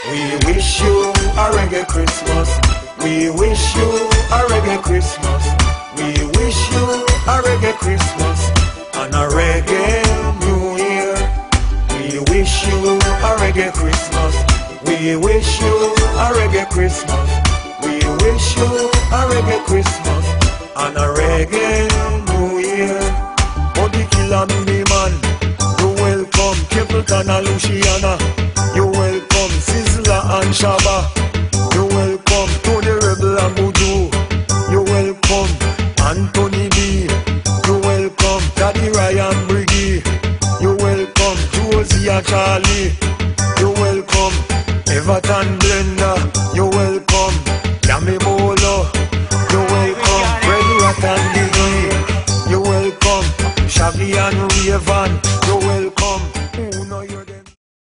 We wish you a reggae Christmas. We wish you a reggae Christmas. We wish you a reggae Christmas and a reggae New Year. We wish you a reggae Christmas. We wish you a reggae Christmas. We wish you a reggae Christmas and a reggae New Year. Body Killer me man, you welcome Capleton and Luciana. You welcome Sizzla and Shabba. You welcome Tony Rebel and Buju. You welcome Anthony B. You welcome Daddy Ryan Briggy. You welcome Josie and Charlie. You welcome Everton Blender. You welcome Yami Bolo. You welcome Red Rat and Diggy. You welcome Shabby and Raven. You welcome